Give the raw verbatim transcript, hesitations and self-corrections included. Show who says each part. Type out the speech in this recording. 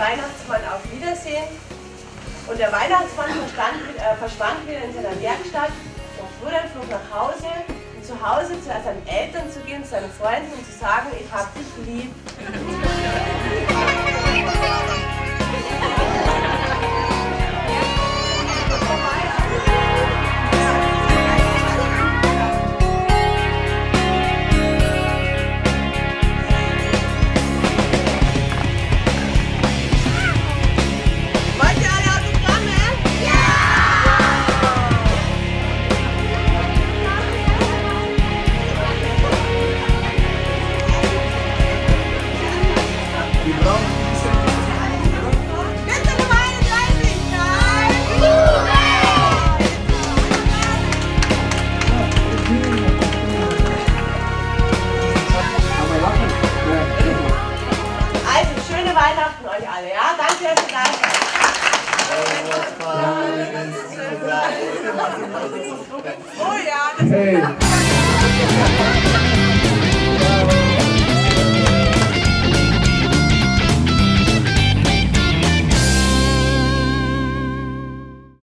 Speaker 1: Weihnachtsmann auf Wiedersehen. Und der Weihnachtsmann verstand, äh, verschwand wieder in seiner Werkstatt und Rudolf flog nach Hause, um zu Hause zu seinen Eltern zu gehen, zu seinen Freunden und zu sagen, ich hab dich lieb. Weihnachten euch alle, ja? Danke, dass ihr da seid. Oh ja, das